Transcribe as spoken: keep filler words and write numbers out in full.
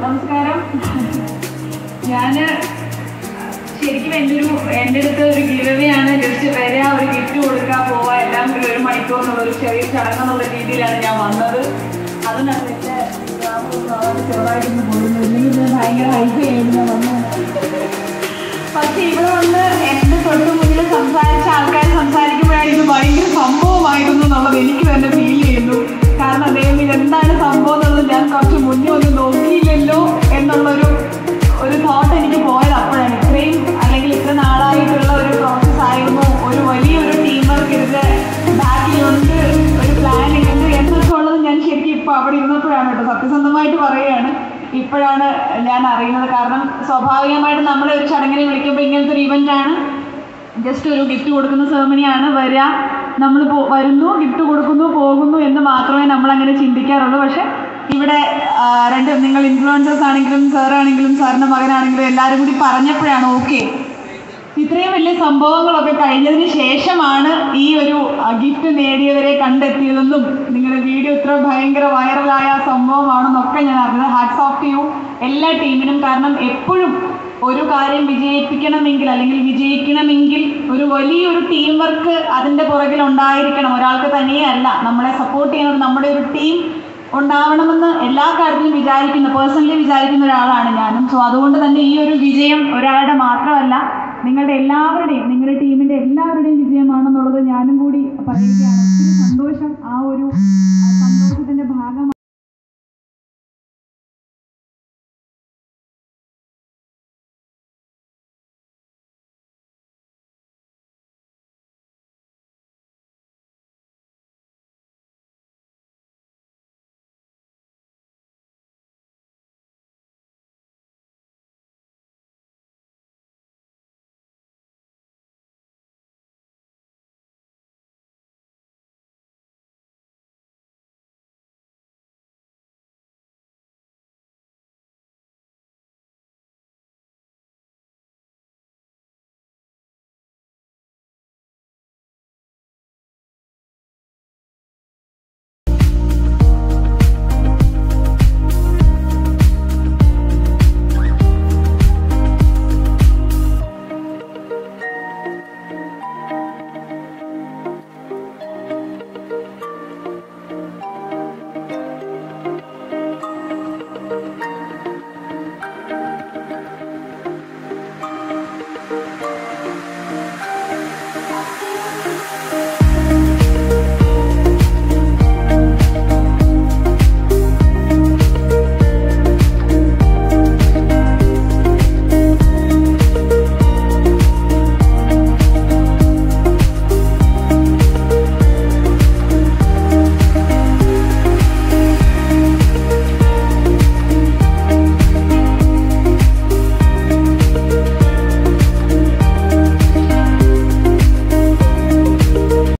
നമസ്കാരം. ഞാൻ ശരിക്കും എൻ്റെ ഒരു എൻ്റെ അടുത്ത് ഒരു ഗിവവേയാണ്. ജസ്റ്റ് വരിക, ഒരു ഗിഫ്റ്റ് കൊടുക്കുക, പോവുക, എല്ലാം കൂടി ഒരു മണിക്കൂർ എന്നുള്ളൊരു ചെറിയ ചടങ്ങെന്നുള്ള രീതിയിലാണ് ഞാൻ വന്നത്. അതിനകത്ത് എൻ്റെ ചെറുതായിട്ടൊന്ന് പോയിരുന്നു, ഇല്ലെങ്കിൽ ഭയങ്കര ഹൈപ്പ് ചെയ്യുന്നു വന്നു. പക്ഷേ ഇവിടെ വന്ന് എൻ്റെ തൊട്ട് മുന്നിൽ സംസാരിച്ച ആൾക്കാർ സംസാരിക്കുമ്പോഴായിരിക്കും ഭയങ്കര സംഭവമായിരുന്നു എന്നുള്ളത് എനിക്ക് തന്നെ ഫീൽ ചെയ്യുന്നു. കാരണം അദ്ദേഹം ഇതെന്താണ് സംഭവം എന്നുള്ളത് ഞാൻ കുറച്ച് മുന്നേ ഒന്ന് നോക്കിയില്ലല്ലോ എന്നുള്ളൊരു ഒരു തോട്ട് എനിക്ക് പോയത് അപ്പോഴാണ്. ഇത്രയും അല്ലെങ്കിൽ ഇത്ര നാളായിട്ടുള്ള ഒരു പ്രോസസ് ആയിരുന്നു, ഒരു വലിയൊരു ടീം വർക്ക് ഇതിൻ്റെ ബാക്കിലുണ്ട്, ഒരു പ്ലാനിങ് ഉണ്ട് എന്നൊക്കെ ഉള്ളത് ഞാൻ ശരിക്കും ഇപ്പോൾ അവിടെ ഇരുന്നപ്പോഴാണ് കേട്ടോ, സത്യസന്ധമായിട്ട് പറയുകയാണ്, ഇപ്പോഴാണ് ഞാൻ അറിയുന്നത്. കാരണം സ്വാഭാവികമായിട്ട് നമ്മളെ ഒരു ചടങ്ങിനെ വിളിക്കുമ്പോൾ ഇങ്ങനത്തെ ഒരു ഇവൻ്റാണ്, ജസ്റ്റ് ഒരു ഗിഫ്റ്റ് കൊടുക്കുന്ന സെറമണിയാണ്. വരിക, നമ്മൾ പോ വരുന്നു, ഗിഫ്റ്റ് കൊടുക്കുന്നു, പോകുന്നു എന്ന് മാത്രമേ നമ്മളങ്ങനെ ചിന്തിക്കാറുള്ളൂ. പക്ഷേ ഇവിടെ രണ്ട് നിങ്ങൾ ഇൻഫ്ലുവൻസേഴ്സ് ആണെങ്കിലും സാറാണെങ്കിലും സാറിൻ്റെ മകനാണെങ്കിലും എല്ലാവരും കൂടി പറഞ്ഞപ്പോഴാണ് ഓക്കെ, ഇത്രയും വലിയ സംഭവങ്ങളൊക്കെ കഴിഞ്ഞതിന് ശേഷമാണ് ഈ ഒരു ഗിഫ്റ്റ് നേടിയവരെ കണ്ടെത്തിയതെന്നും നിങ്ങളുടെ വീഡിയോ ഇത്ര ഭയങ്കര വൈറലായ സംഭവമാണെന്നൊക്കെ ഞാൻ അറിഞ്ഞത്. ഹാറ്റ്സ് ഓഫ് ടു യു എല്ലാ ടീമിനും. കാരണം എപ്പോഴും ഒരു കാര്യം വിജയിപ്പിക്കണമെങ്കിൽ അല്ലെങ്കിൽ വിജയിക്കണമെങ്കിൽ ഒരു വലിയൊരു ടീം വർക്ക് അതിൻ്റെ പുറകിൽ ഉണ്ടായിരിക്കണം. ഒരാൾക്ക് തനിയെ അല്ല, നമ്മളെ സപ്പോർട്ട് ചെയ്യുന്നത് നമ്മുടെ ഒരു ടീം ഉണ്ടാവണമെന്ന് എല്ലാ കാര്യത്തിലും വിചാരിക്കുന്ന, പേഴ്സണലി വിചാരിക്കുന്ന ഒരാളാണ് ഞാനും. സോ അതുകൊണ്ട് തന്നെ ഈ ഒരു വിജയം ഒരാളുടെ മാത്രമല്ല, നിങ്ങളുടെ എല്ലാവരുടെയും, നിങ്ങളുടെ ടീമിൻ്റെ എല്ലാവരുടെയും വിജയമാണെന്നുള്ളത് ഞാനും കൂടി പറയുകയാണ്.